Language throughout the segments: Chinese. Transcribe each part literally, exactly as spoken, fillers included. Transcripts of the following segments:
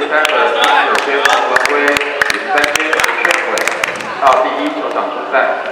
三轮第九圈王文威，第十三圈陈炫伟到第一球场出赛。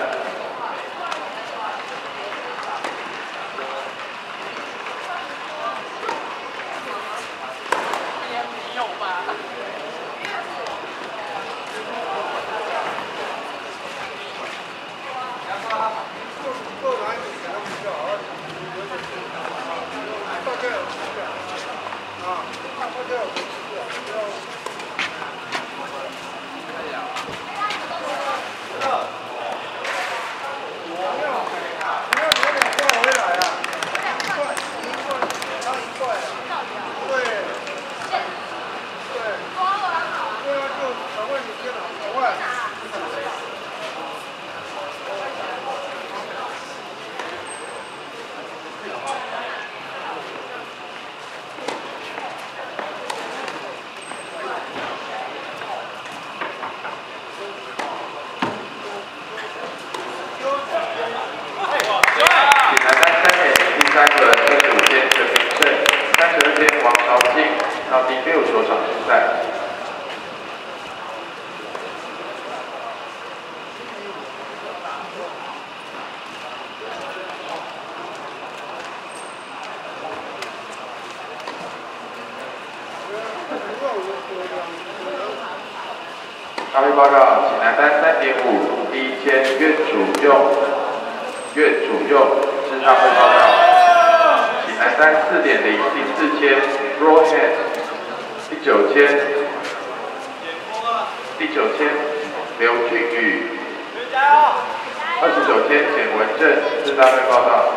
三轮二十五天陈明胜，三十二天王朝庆到第六球场出赛。大会报告，请男单三点五，第一签岳主佑，岳主佑是大会报告。 男单四点零第四签 Rohan， 第九签第九签刘俊宇，二十九签简文正是大会报道。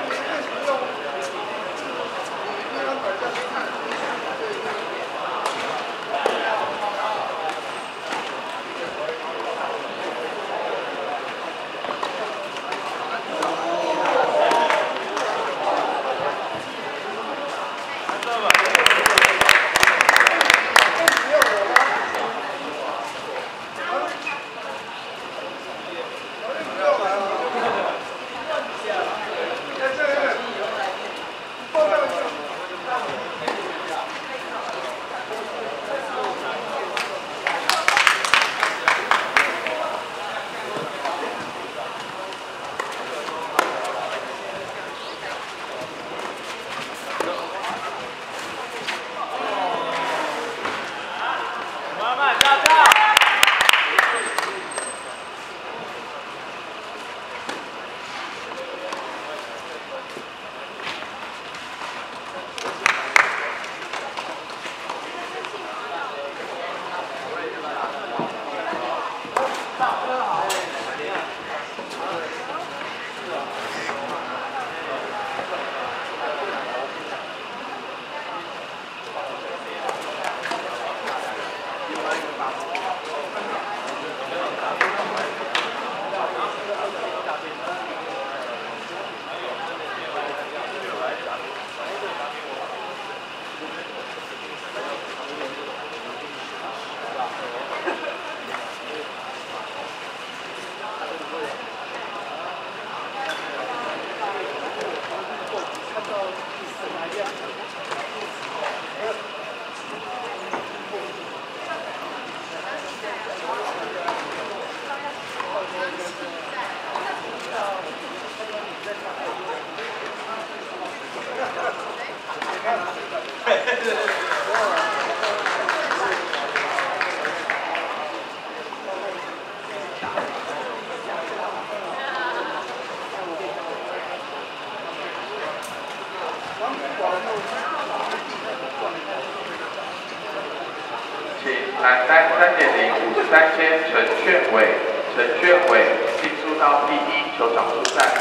请男单三点零五十三签陈炫伟，陈炫伟进出到第一球场出赛。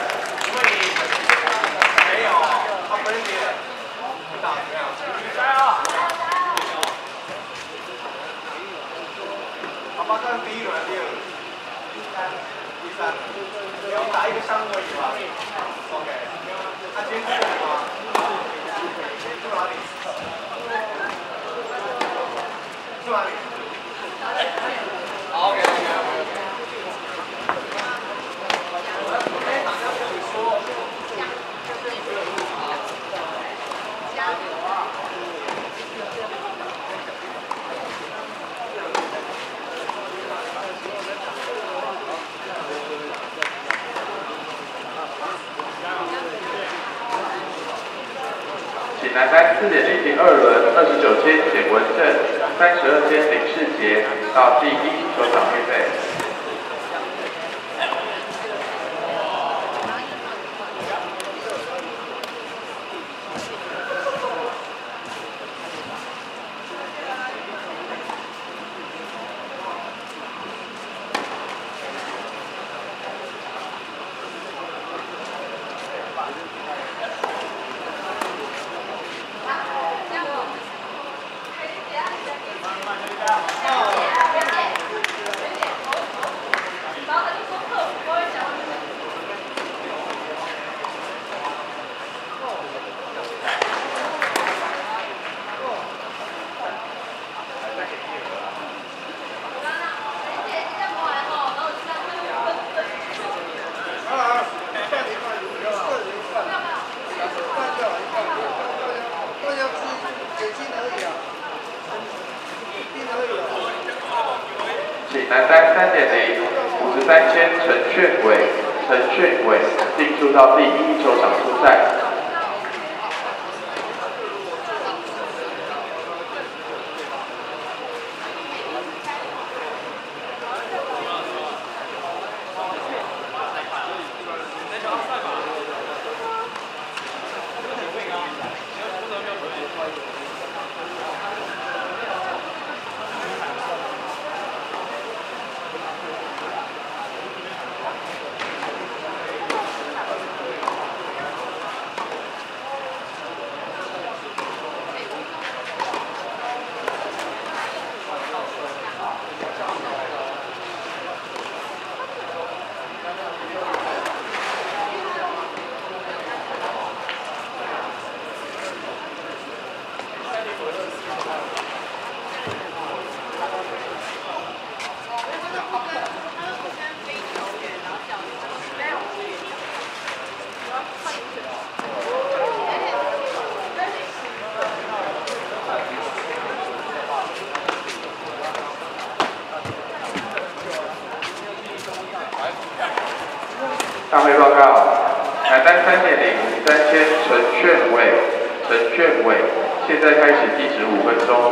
没有，他分别打怎么样？加油！好吧，这是第一轮，第二轮，第三，第三，你要打一个项目而已吧 ？OK， 他今天是什么？住哪里？住哪里？好 ，OK，OK，OK。 请男单四点零第二轮二十九签简文正、三十二签林世杰到第一球场预备。请男单三点零五十三签陈炫伟，陈炫伟进入到第一球场出赛。大会报告，男单三点零三千陈炫伟，陈炫伟，现在开始计时五分钟。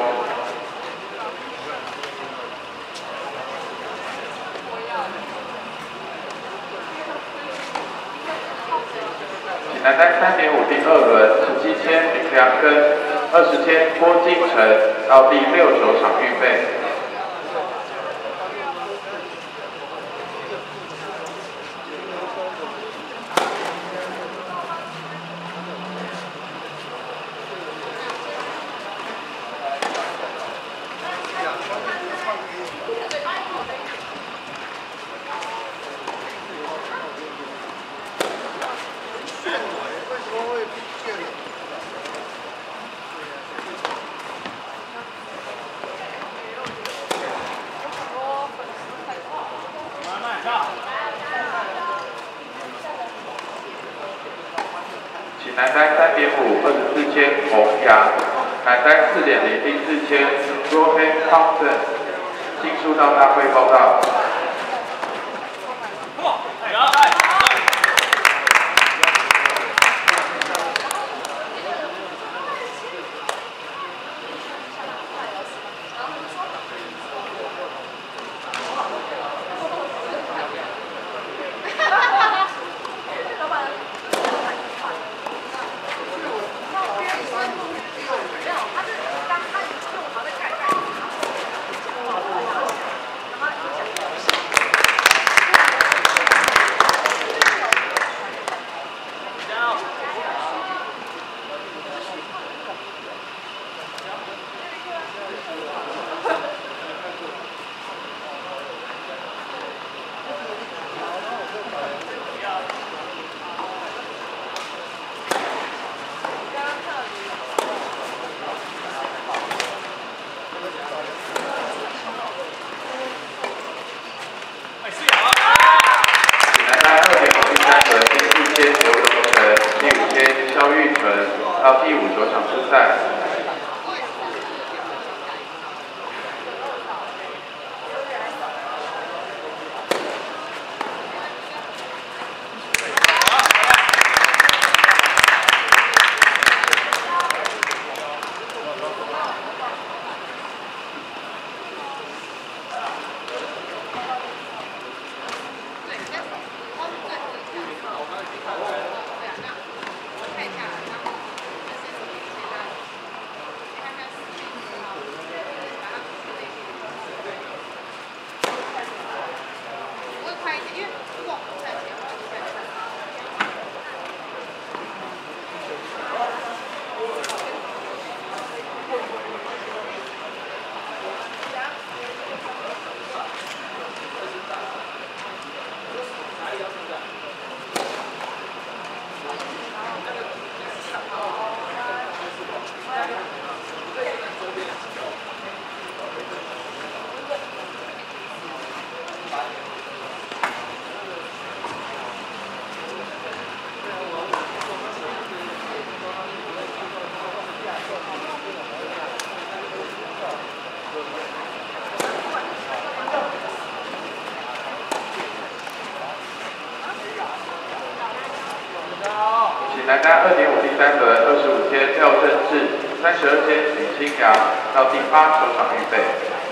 请男单三点五第二轮十七签林良根，二十签郭敬成到第六球场预备。请男单三点五二十四签洪阳，男单四点零第四签 Rohan Thompson 进入到大会报告。到第五球场出赛。 男单二点五第三轮二十五天廖正志，三十二天许清扬，到第八球场预备。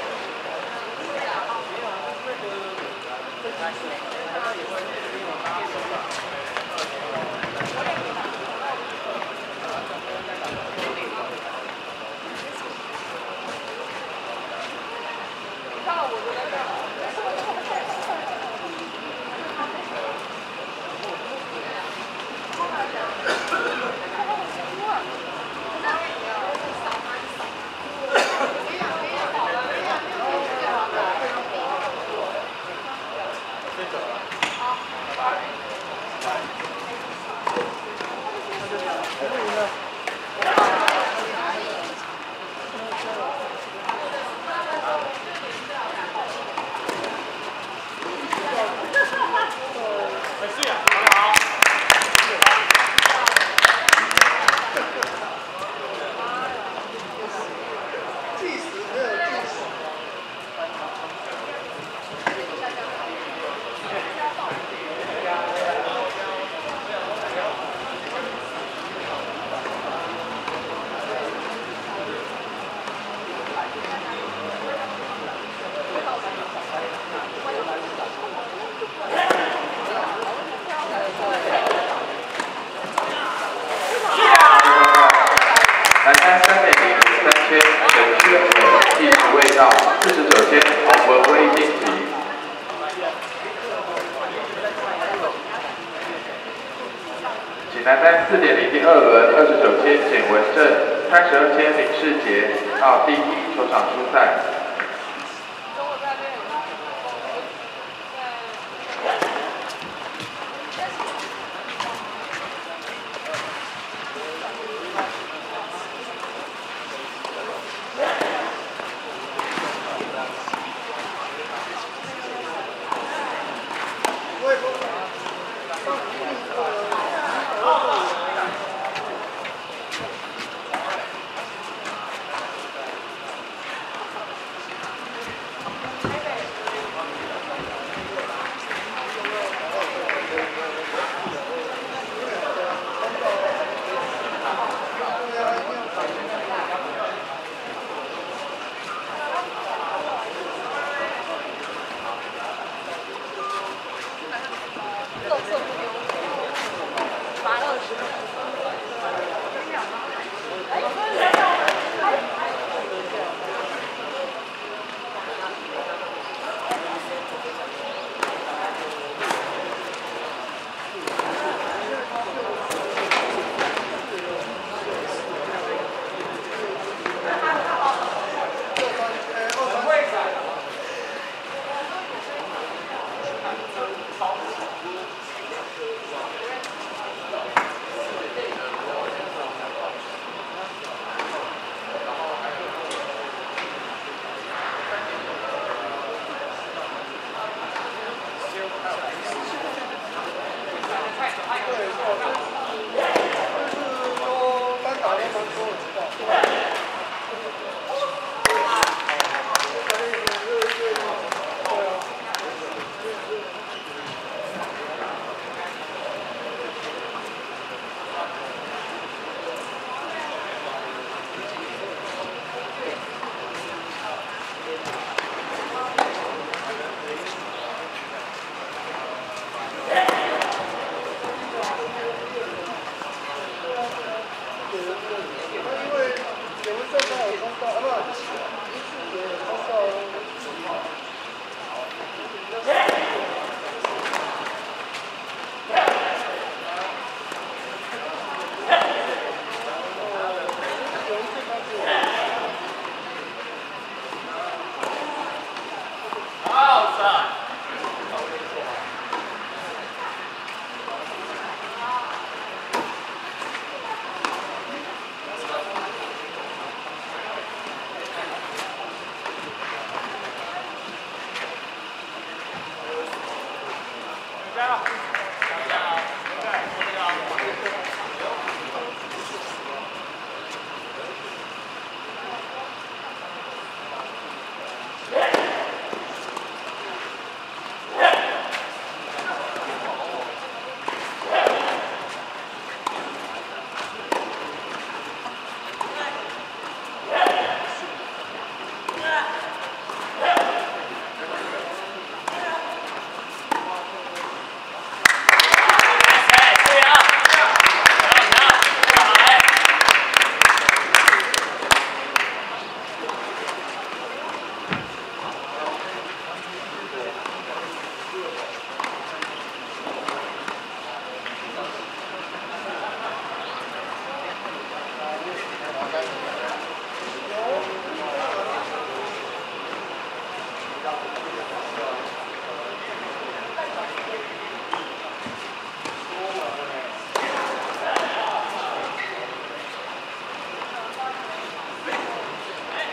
男单三点零三千陈俊伟计时未到，四十九天洪文威晋级。暨男单四点零第二轮二十九天简文正，三十二天林世杰到第一球场出赛。 好，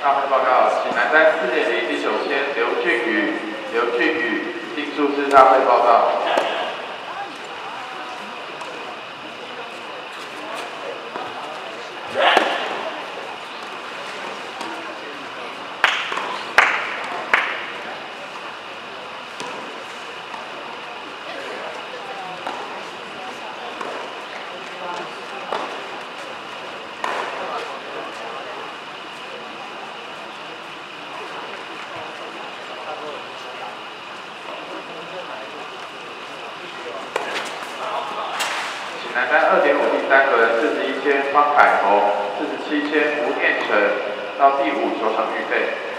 大会报告，请男单四点零第九签刘俊宇，刘俊宇竞速是大会报告。男单二点五第三轮，四十一签方凯宏，四十七签吴念成，到第五球场预备。